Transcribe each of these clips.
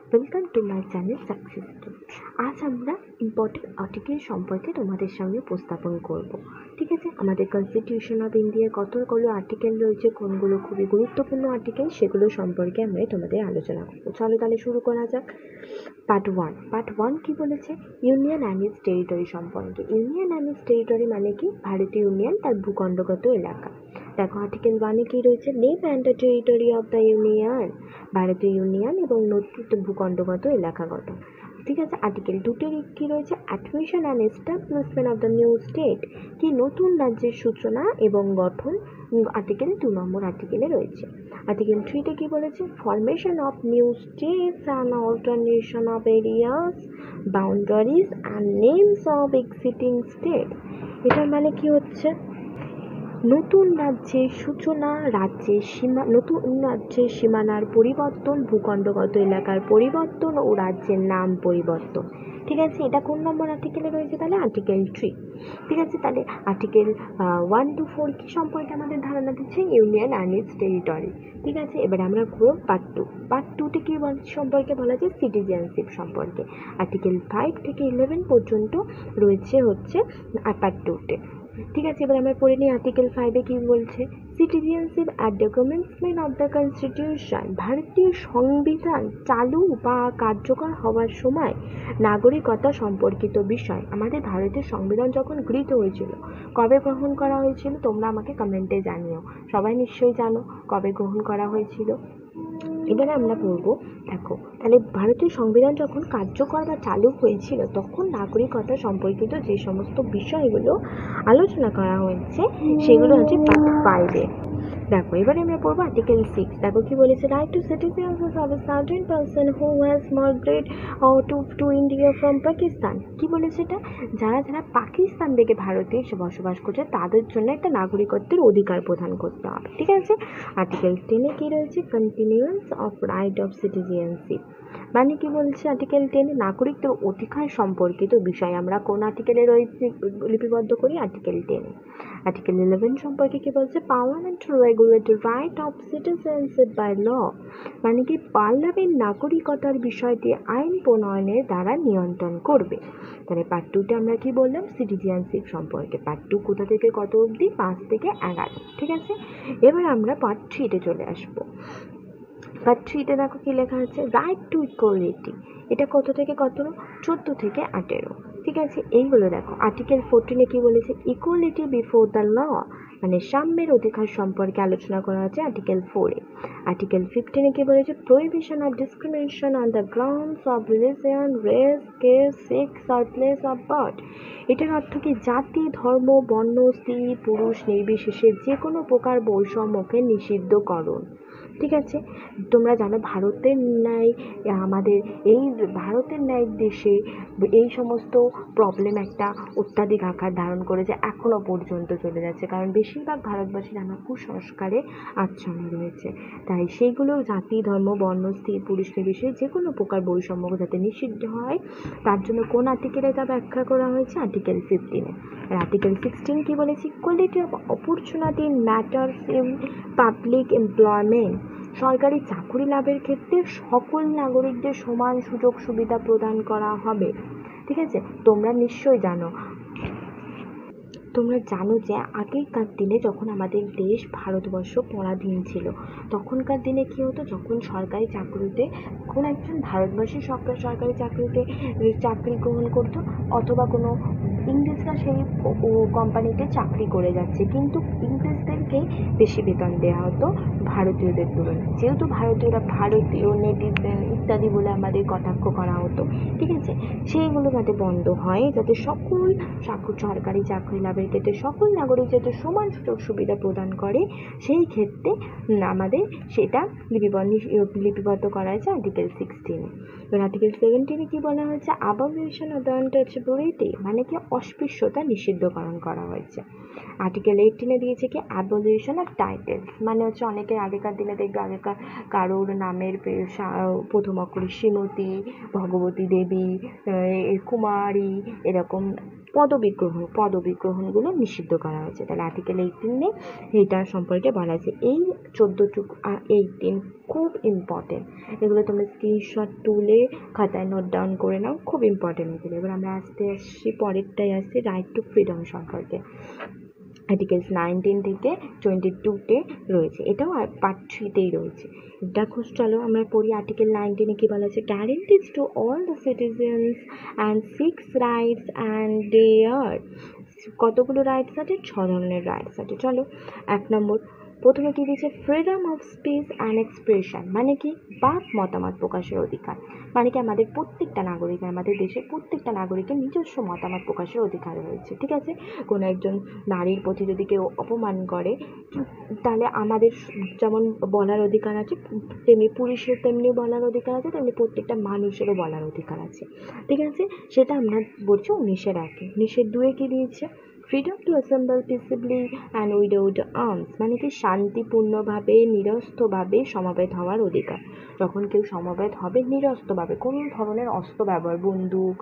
Welcome to my channel success story. আজ আমরা important article সম্পর্কে তোমাদের সামনে উপস্থাপন করব। ঠিক আছে, আমাদের কনস্টিটিউশন অফ ইন্ডিয়ার কতগুলো আর্টিকেল রয়েছে, কোনগুলো খুবই গুরুত্বপূর্ণ আর্টিকেল, সেগুলো সম্পর্কে আমরা তোমাদের আলোচনা করবো। চলো তাহলে শুরু করা যাক। পার্ট ওয়ান কি বলেছে? ইউনিয়ন অ্যান্ড ইটস টেরিটরি সম্পর্কে। ইউনিয়ন অ্যান্ড ইটস টেরিটরি মানে কি? ভারতীয় ইউনিয়ন, তার ভূখণ্ডগত এলাকা। দেখো আর্টিকেল 1-এ কি রয়েছে? Name and the territory of the union. ভারতীয় ইউনিয়ন এবং নতুন ভূখণ্ডগত এলাকাগত। ঠিক আছে, আর্টিকেল 2-তে কি রয়েছে? Admission and establishment of the new state, কি নতুন রাজ্যের সূচনা এবং গঠন। আর্টিকেল 2 নম্বর আর্টিকেলে রয়েছে। আর্টিকেল 3-তে কি বলেছে? Formation of new states and alternation of areas, boundaries and names of existing state. এটার মানে কি হচ্ছে? নতুন রাজ্যের সূচনা, নতুন রাজ্যের সীমানার পরিবর্তন, ভূখণ্ডগত এলাকার পরিবর্তন ও রাজ্যের নাম পরিবর্তন। ঠিক আছে, এটা কোন নম্বর আর্টিকেলে রয়েছে? তাহলে আর্টিকেল 3। ঠিক আছে, তাহলে আর্টিকেল 1-4 কি সম্পর্কে আমাদের ধারণা দিচ্ছে? Union and its territory. ঠিক আছে, এবারে আমরা করব পার্ট 2তে কি সম্পর্কে বলা যায়? সিটিজেনশিপ সম্পর্কে। আর্টিকেল 5 থেকে 11 পর্যন্ত রয়েছে হচ্ছে পার্ট 2-তে। ঠিক আছে, এবার আমরা পড়ে নিই আর্টিকেল 5-এ কি বলছে। Citizenship at the commencement of the constitution, ভারতীয় সংবিধান চালু বা কার্যকর হওয়ার সময় নাগরিকতা সম্পর্কিত বিষয়। আমাদের ভারতের সংবিধান যখন গৃহীত হয়েছিল, কবে গ্রহণ করা হয়েছিল? তোমরা আমাকে কমেন্টে জানিও। সবাই নিশ্চয়ই জানো কবে গ্রহণ করা হয়েছিল। এবারে আমরা পড়বো, দেখো তাহলে ভারতীয় সংবিধান যখন কার্যকর বা চালু হয়েছিল, তখন নাগরিকতা সম্পর্কিত যে সমস্ত বিষয়গুলো আলোচনা করা হয়েছে সেগুলো হচ্ছে পার্ট 5-এ। দেখো এবারে আমরা পড়বো আর্টিকেল 6। দেখো কি বলেছে? Right to citizenship of a certain person who has migrated to India from Pakistan. কি বলেছে এটা? যারা যারা পাকিস্তান থেকে ভারতে এসে বসবাস করছে, তাদের জন্য একটা নাগরিকত্বের অধিকার প্রদান করতে হবে। ঠিক আছে, আর্টিকেল 10-এ কি রয়েছে? Continuance of right of citizenship. মানে কি বলছে আর্টিকেল 10-এ? নাগরিকদের অধিকার সম্পর্কিত বিষয় আমরা কোন আর্টিকেলে রয়েছে লিপিবদ্ধ করি? আর্টিকেল 10-এ। আর্টিকেল 11 সম্পর্কে কি বলছে? Parliament to regulate the right of citizenship by law. মানে কি? পার্লামেন্ট নাগরিকতার বিষয়টি আইন প্রণয়নের দ্বারা নিয়ন্ত্রণ করবে। তাহলে পার্ট 2-তে আমরা কি বললাম? সিটিজেনশিপ সম্পর্কে। পার্ট 2 কোথা থেকে কত অবধি? 5 থেকে 11। ঠিক আছে, এবার আমরা পার্ট 3-তে চলে আসবো। পার্ট 3-তে দেখো কি লেখা আছে? Right to equality. এটা কত থেকে কত? 14 থেকে 18। ঠিক আছে, এইগুলো দেখো। আর্টিকেল 14-এ কি বলেছে? ইকুয়ালিটি বিফোর দ্য ল, মানে সাম্যের অধিকার সম্পর্কে আলোচনা করা হচ্ছে আর্টিকেল 4-এ। আর্টিকেল 15-এ কি বলেছে? Prohibition of discrimination on the grounds of religion, race, caste, sex or place of birth. এটার অর্থ কি? জাতি, ধর্ম, বর্ণ, স্ত্রী পুরুষ নির্বিশেষে যে কোনো প্রকার বৈষম্যকে নিষিদ্ধকরণ। ঠিক আছে, তোমরা জানো ভারতের ন্যায় আমাদের এই ভারতের ন্যায় দেশে এই সমস্ত প্রবলেম একটা অত্যাধিক আকার ধারণ করেছে, এখনো পর্যন্ত চলে যাচ্ছে, কারণ বেশিরভাগ ভারতবাসী নানা কুসংস্কারে আচ্ছন্ন রয়েছে। তাই সেইগুলো জাতি, ধর্ম, বর্ণ, স্ত্রী পুরুষ নির্বিশেষে যে কোনো প্রকার বৈষম্য যাতে নিষিদ্ধ হয়, তার জন্য কোন আর্টিকেলে তা ব্যাখ্যা করা হয়েছে? আর্টিকেল 15-এ। আর আর্টিকেল 16 কি বলেছে? Equality of opportunity in matters in public employment. সরকারি চাকরি লাভের ক্ষেত্রে সকল নাগরিকদের সমান সুযোগ সুবিধা প্রদান করা হবে। ঠিক আছে, তোমরা নিশ্চয়ই জানো যে আগেকার দিনে যখন আমাদের দেশ ভারতবর্ষ পরাধীন ছিল, তখনকার দিনে কি হতো? যখন সরকারি চাকরিতে কোনো একজন ভারতবাসী সরকারি চাকরিতে চাকরি গ্রহণ করতো, অথবা কোনো ইংরেজরা সেই কোম্পানিতে চাকরি করে যাচ্ছে, কিন্তু ইংরেজদেরকেই বেশি বেতন দেওয়া হতো ভারতীয়দের তুলনায়, যেহেতু ভারতীয়রা ভারতীয় নেটিজেন ইত্যাদি বলে আমাদের কটাক্ষ করা হতো। ঠিক আছে, সেইগুলো যাতে বন্ধ হয়, যাতে সকল সরকারি চাকরি লাভের ক্ষেত্রে সকল নাগরিক যাতে সমান সুযোগ সুবিধা প্রদান করে, সেই ক্ষেত্রে আমাদের সেটা লিপিবদ্ধ করা হয়েছে আর্টিকেল 16-এ। এবার আর্টিকেল 17-এ কি বলা হয়েছে? অ্যাবলিশন অফ দ্য আনটাচেবিলিটি, মানে কি? অস্পৃশ্যতা নিষিদ্ধকরণ করা হয়েছে। আর্টিকেল 18-এ দিয়েছে কি? অ্যাবলিশন অফ টাইটেলস, মানে হচ্ছে অনেকের আগেকার দিনে দেখবে আগেকার কারোর নামের প্রথম অক্ষরে শ্রীমতী, ভগবতী দেবী, কুমারী, এরকম পদবিগ্রহণগুলো নিষিদ্ধ করা হয়েছে। তাহলে আর্টিকেল 18 এইটার সম্পর্কে বলা আছে। এই 18 খুব ইম্পর্টেন্ট, এগুলো তোমরা স্ক্রিনশট তুলে খাতায় নোট ডাউন করে নাও, খুব ইম্পর্টেন্ট এগুলো। এবার আমরা আসছি পরেরটাই আসছি রাইট টু ফ্রিডম সম্পর্কে। আর্টিকেলস 19 থেকে 22 রয়েছে, এটাও পার্ট 3তেই রয়েছে। দেখো চলো আমরা পড়ি। আর্টিকেল 19 কি বলা আছে? Guarantees to all the citizens and 6 rights and their. কতগুলো রাইটস আছে? 6 ধরনের রাইটস আছে। চলো 1 নম্বর, প্রথমে কি দিয়েছে? Freedom of speech and expression, মানে কি? বাক মতামত প্রকাশের অধিকার। মানে কি আমাদের প্রত্যেকটা নাগরিক, আমাদের দেশের প্রত্যেকটা নাগরিকের নিজস্ব মতামত প্রকাশের অধিকার রয়েছে, ঠিক আছে? কোনো একজন নারীর প্রতি যদি কেউ অপমান করে, তাহলে আমাদের যেমন বলার অধিকার আছে, তেমনি পুলিশের তেমনি বলার অধিকার আছে, তেমনি প্রত্যেকটা মানুষেরও বলার অধিকার আছে, ঠিক আছে? সেটা আমরা বলছি 19-1। 19-2 কি দিয়েছে? Freedom to assemble peaceably and without arms, মানে কি শান্তিপূর্ণভাবে নিরস্ত্রভাবে সমবেত হওয়ার অধিকার। যখন কেউ সমবেত হবে নিরস্ত্রভাবে, কোনো ধরনের অস্ত্র ব্যবহার, বন্দুক,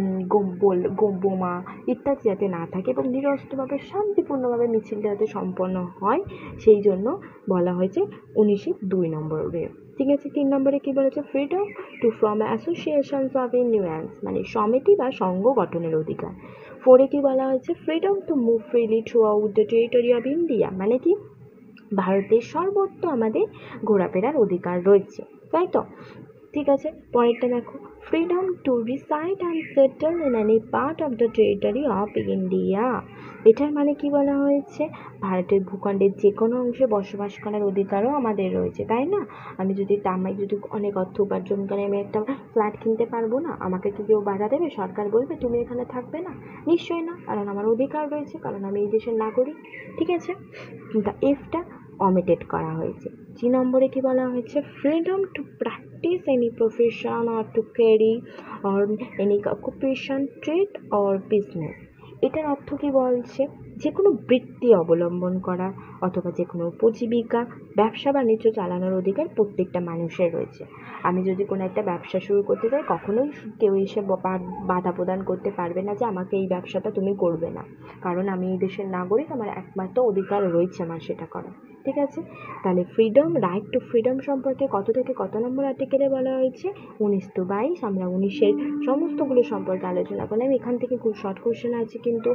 বোমা ইত্যাদি যাতে না থাকে, এবং নিরস্ত্রভাবে শান্তিপূর্ণভাবে মিছিলটা যাতে সম্পন্ন হয়, সেই জন্য বলা হয়েছে 19-2 নম্বরে, ঠিক আছে? 3 নম্বরে কি বলেছে? Freedom to form associations of influence, মানে সমিতি বা সংঘ গঠনের অধিকার। 4 কি বলা হয়েছে? Freedom to move freely throughout the territory of India, মানে কি ভারতের সর্বত্র আমাদের ঘোরাফেরার অধিকার রয়েছে, তাই তো? ঠিক আছে, পরেরটা দেখো। Freedom to reside and settle in any part of the territory of India. এটার মানে কি বলা হয়েছে? ভারতের ভূখণ্ডের যে কোনো অংশে বসবাস করার অধিকারও আমাদের রয়েছে, তাই না? আমি যদি অনেক অর্থ উপার্জন করে আমি একটা ফ্ল্যাট কিনতে পারবো না, আমাকে কি কেউ বাধা দেবে? সরকার বলবে তুমি এখানে থাকবে না? নিশ্চয়ই না, কারণ আমার অধিকার রয়েছে, কারণ আমি এই দেশের নাগরিক, ঠিক আছে? এফটা অমিটেড করা হয়েছে। 3 নম্বরে কি বলা হয়েছে? Freedom to practise any profession or to carry or any occupation, trade or business. এটার অর্থ কি বলছে? যে কোনো বৃত্তি অবলম্বন করা অথবা যে কোনো উপজীবিকা, ব্যবসা বাণিজ্য চালানোর অধিকার প্রত্যেকটা মানুষের রয়েছে। আমি যদি কোনো একটা ব্যবসা শুরু করতে চাই, কখনোই কেউ এসে বাধা প্রদান করতে পারবে না যে আমাকে এই ব্যবসাটা তুমি করবে না, কারণ আমি এই দেশের নাগরিক, আমার একমাত্র অধিকার রয়েছে আমার সেটা করা, ঠিক আছে? তাহলে ফ্রিডম, রাইট টু ফ্রিডম সম্পর্কে কত থেকে কত নম্বর আর্টিকেলে বলা হয়েছে? 19-22। আমরা 19-এর সমস্তগুলো সম্পর্কে আলোচনা করলাম। এখান থেকে খুব শর্ট কোশ্চেন আছে, কিন্তু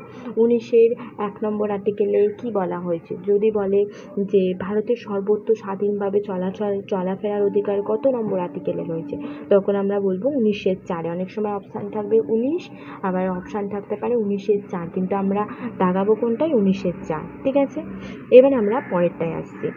19-1 নম্বর আর্টিকেলে কি বলা হয়েছে? যদি বলে যে ভারতের সর্বত্র স্বাধীনভাবে চলাফেরার অধিকার কত নম্বর আর্টিকেলে রয়েছে, তখন আমরা বলবো 19-4। অনেক সময় অপশান থাকবে 19, আবার অপশান থাকতে পারে 19-4, কিন্তু আমরা দাগাবো কোনটাই? 19-4, ঠিক আছে? এবার আমরা পরেরটায় আসছি।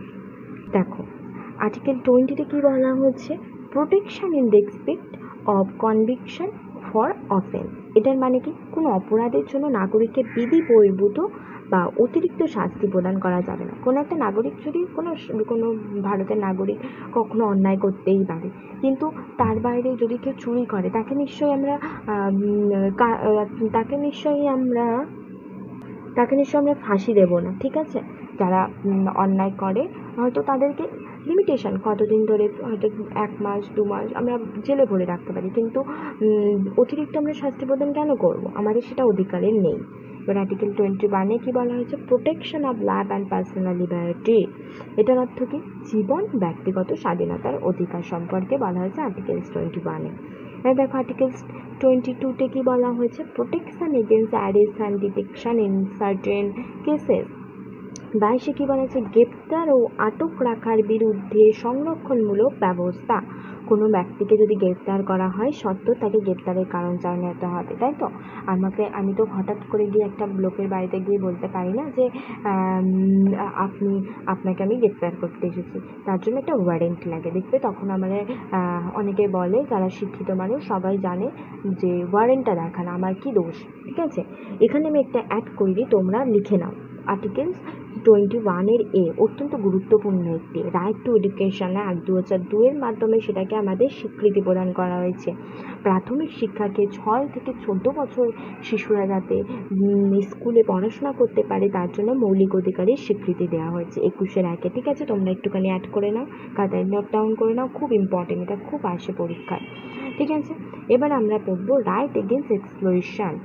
দেখো আর্টিকেল 20-তে কি বলা হচ্ছে? Protection in respect of conviction for offence. এটার মানে কি? কোনো অপরাধের জন্য নাগরিককে বিধি বহির্ভূত বা অতিরিক্ত শাস্তি প্রদান করা যাবে না। কোনো একটা নাগরিক যদি কোনো ভারতের নাগরিক কখনো অন্যায় করতেই পারে, কিন্তু তার বাইরে যদি কেউ চুরি করে, তাকে নিশ্চয়ই আমরা ফাঁসি দেব না, ঠিক আছে? যারা অন্যায় করে হয়তো তাদেরকে লিমিটেশন কতদিন ধরে, হয়তো 1 মাস 2 মাস আমরা জেলে ভরে রাখতে পারি, কিন্তু অতিরিক্ত আমরা শাস্তি প্রদান কেন করব? আমাদের সেটা অধিকারের নেই। এবার আর্টিকেল 21-এ কি বলা হয়েছে? Protection of life and personal liberty. এটার অর্থ কি? জীবন, ব্যক্তিগত স্বাধীনতার অধিকার সম্পর্কে বলা হয়েছে আর্টিকেলস 21-এ। দেখো আর্টিকেলস 22-তে কি বলা হয়েছে? Protection against arrest and detection in certain cases. 22-এ কি বলা হয়েছে? গ্রেপ্তার ও আটক রাখার বিরুদ্ধে সংরক্ষণমূলক ব্যবস্থা। কোনো ব্যক্তিকে যদি গ্রেপ্তার করা হয়, সত্ত্বেও তাকে গ্রেপ্তারের কারণ জানাতে হবে, তাই তো? আমি তো হঠাৎ করে গিয়ে একটা লোকের বাড়িতে গিয়ে বলতে পারি না যে আপনাকে আমি গ্রেপ্তার করতে এসেছি, তার জন্য একটা ওয়ারেন্ট লাগে। দেখবে তখন আমাদের অনেকে বলে, যারা শিক্ষিত মানুষ সবাই জানে যে ওয়ারেন্টটা দেখান, আমার কি দোষ, ঠিক আছে? এখানে আমি একটা অ্যাড করে দিই, তোমরা লিখে নাও। আর্টিকেলস 21-এর অত্যন্ত গুরুত্বপূর্ণ একটি রাইট টু এডুকেশন অ্যাক্ট 2002-এর মাধ্যমে সেটাকে আমাদের স্বীকৃতি প্রদান করা হয়েছে। প্রাথমিক শিক্ষাকে 6 থেকে 14 বছর শিশুরা যাতে স্কুলে পড়াশোনা করতে পারে, তার জন্য মৌলিক অধিকারের স্বীকৃতি দেওয়া হয়েছে 21-1-এ, ঠিক আছে? তোমরা একটুখানি অ্যাড করে নাও, খাতায় নোট ডাউন করে নাও, খুব ইম্পর্টেন্ট, এটা খুব আসে পরীক্ষায়, ঠিক আছে? এবার আমরা পড়বো রাইট এগেইনস্ট এক্সপ্লয়েশন।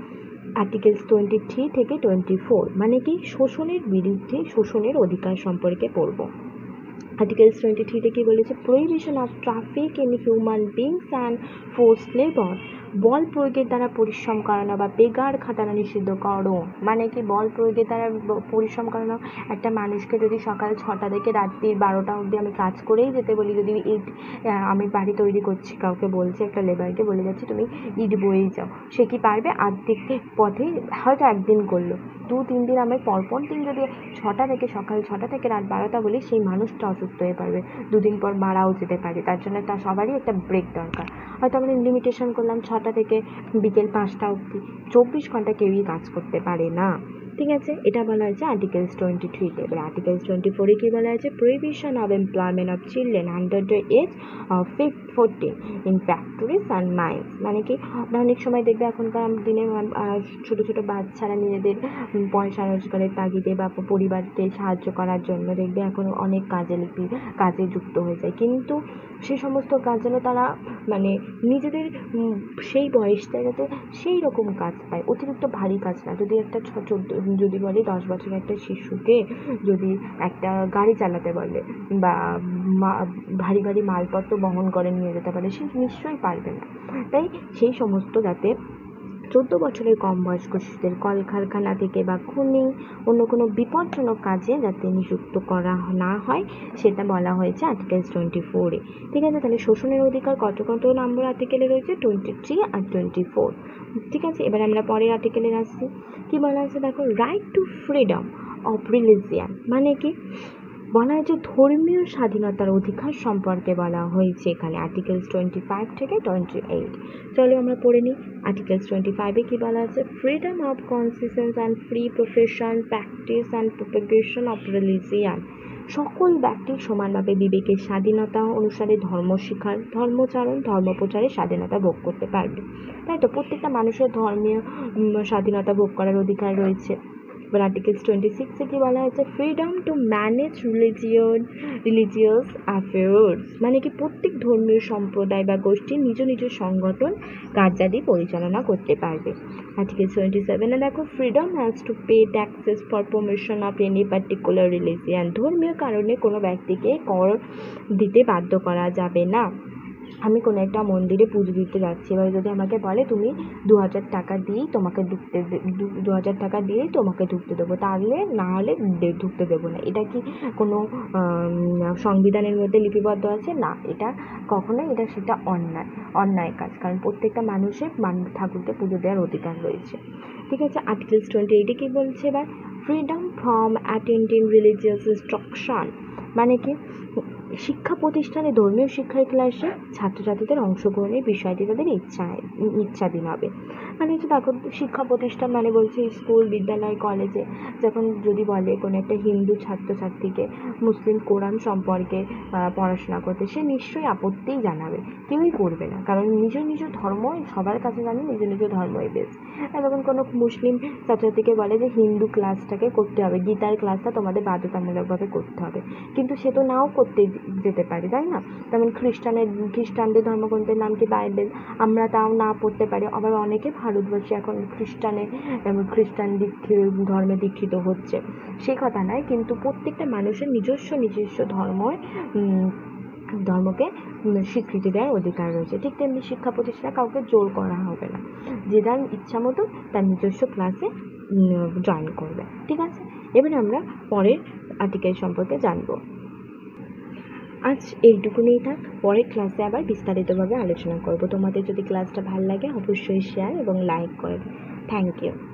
আর্টিকেলস 23 থেকে 24 মানে কি শোষণের বিরুদ্ধে শোষণের অধিকার সম্পর্কে পড়ব। আর্টিকেলস 23 তে কি বলেছে, prohibition of traffic in human beings and forced labour, বল প্রয়োগের দ্বারা পরিশ্রম করানো বা বেগার খাটানো নিষিদ্ধ করো। মানে কি বল প্রয়োগের দ্বারা পরিশ্রম করানো, একটা মানুষকে যদি সকাল 6টা থেকে রাত্রি 12টা অবধি আমি কাজ করেই যেতে বলি, যদি ইট আমি বাড়ি তৈরি করছি, কাউকে বলছি, একটা লেবারকে বলে যাচ্ছি তুমি ইট বয়েই যাও, সে কি পারবে? আর্ধেক পথে হয়তো একদিন করলো, 2-3 দিন আমি পরপর দিন যদি সকাল 6টা থেকে রাত 12টা বলি, সেই মানুষটা অসুস্থ হয়ে পারবে, 2 দিন পর মারাও যেতে পারে। তার জন্য তার সবারই একটা ব্রেক দরকার। হয়তো আমরা লিমিটেশন করলাম 6টা থেকে বিকেল 5টা অবধি, 24 ঘন্টা কেউই কাজ করতে পারে না। ঠিক আছে, এটা বলা হয়েছে আর্টিকেলস 23-তে। এবার আর্টিকেলস 24-এ কী বলা হয়েছে, prohibition of employment of children under the age of 14 in factories and mines. মানে কি অনেক সময় দেখবে এখনকার দিনে ছোটো ছোটো বাচ্চারা নিজেদের পয়সা রোজগারের তাগিদে বা পরিবারকে সাহায্য করার জন্য দেখবে এখন অনেক কাজে যুক্ত হয়ে যায়, কিন্তু সে সমস্ত কাজ যেন তারা মানে নিজেদের সেই বয়সটা যাতে সেই রকম কাজ পায়, অতিরিক্ত ভারী কাজ না। যদি একটা যদি বলে 10 বছরের একটা শিশুকে যদি একটা গাড়ি চালাতে বলে বা ভারী ভারী মালপত্র বহন করে নিয়ে যেতে পারে, সে নিশ্চয়ই পারবে না। তাই সেই সমস্ত যাতে 14 বছরের কম বয়স্ক শিশুদের কলকারখানা থেকে বা খনি অন্য কোনো বিপজ্জনক কাজে যাতে নিযুক্ত করা না হয়, সেটা বলা হয়েছে আর্টিকেলস 24-এ। ঠিক আছে, তাহলে শোষণের অধিকার কত কত নম্বর আর্টিকেলে রয়েছে, 23 আর 24। ঠিক আছে, এবার আমরা পরের আর্টিকেলে আসছি। কি বলা আছে দেখো, right to freedom of religion. মানে কি বলা হয়েছে ধর্মীয় স্বাধীনতার অধিকার সম্পর্কে বলা হয়েছে এখানে আর্টিকেলস 25 থেকে 28। চলো আমরা পড়ে নিই। আর্টিকেলস 25-এ কী বলা আছে, freedom of conscience and free profession, practice and propagation of religion. সকল ব্যক্তির সমানভাবে বিবেকের স্বাধীনতা অনুসারে ধর্মচারণ ধর্মপ্রচারের স্বাধীনতা ভোগ করতে পারবে। তাই তো প্রত্যেকটা মানুষের ধর্মীয় স্বাধীনতা ভোগ করার অধিকার রয়েছে। এবার আর্টিকেলস 26-এ কি বলা হয়েছে, freedom to manage religious affairs. মানে কি প্রত্যেক ধর্মীয় সম্প্রদায় বা গোষ্ঠী নিজ নিজ সংগঠন কার্যাদি পরিচালনা করতে পারবে। আর্টিকেলস 27-এ দেখো, freedom has to pay taxes for promotion of any particular religion. ধর্মীয় কারণে কোনো ব্যক্তিকে কর দিতে বাধ্য করা যাবে না। আমি কোনো একটা মন্দিরে পুজো দিতে যাচ্ছি, এবার যদি আমাকে বলে তুমি 2000 টাকা দিয়েই তোমাকে ঢুকতে 2000 টাকা দিয়েই তোমাকে ঢুকতে দেবো, তাহলে না হলে ঢুকতে দেবো না, এটা কি কোনো সংবিধানের মধ্যে লিপিবদ্ধ আছে? না, এটা কখনোই সেটা অন্যায় কাজ, কারণ প্রত্যেকটা মানুষের ঠাকুরকে পুজো দেওয়ার অধিকার রয়েছে। ঠিক আছে, আর্টিকেলস 28-এ কি বলছে এবার, freedom from attending religious instruction. মানে কি শিক্ষা প্রতিষ্ঠানে ধর্মীয় শিক্ষার ক্লাসে ছাত্রছাত্রীদের অংশগ্রহণের বিষয়টি তাদের ইচ্ছাধীন হবে। মানে হচ্ছে দেখো, শিক্ষা প্রতিষ্ঠান মানে বলছে স্কুল, বিদ্যালয়, কলেজে যখন যদি বলে কোনো একটা হিন্দু ছাত্রছাত্রীকে মুসলিম কোরআন সম্পর্কে পড়াশোনা করতে, সে নিশ্চয়ই আপত্তিই জানাবে, কেউই করবে না, কারণ নিজ নিজ ধর্মই সবার কাছে জানি, নিজ নিজ ধর্মই বেশ। যখন কোনো মুসলিম ছাত্রছাত্রীকে বলে যে হিন্দু ক্লাসটাকে করতে হবে, গীতার ক্লাসটা তোমাদের বাধ্যতামূলকভাবে করতে হবে, কিন্তু সে তো নাও করতে যেতে পারে, তাই না? তেমন খ্রিস্টানদের ধর্মগ্রন্থের নাম কি বাইবেল, আমরা তাও না পড়তে পারি। আবার অনেকে ভারতবর্ষে এখন খ্রিস্টান ধর্মে দীক্ষিত হচ্ছে, সে কথা নয়, কিন্তু প্রত্যেকটা মানুষের নিজস্ব ধর্মকে স্বীকৃতি দেওয়ার অধিকার রয়েছে। ঠিক তেমনি শিক্ষা প্রতিষ্ঠানে কাউকে জোর করা হবে না, যে যার ইচ্ছা মতো তার নিজস্ব ক্লাসে জয়েন করবে। ঠিক আছে, এবারে আমরা পরের আর্টিকেল সম্পর্কে জানবো। আজ এইটুকুনিই থাক, পরের ক্লাসে আবার বিস্তারিতভাবে আলোচনা করব। তোমাদের যদি ক্লাসটা ভালো লাগে অবশ্যই শেয়ার এবং লাইক করবে। Thank you.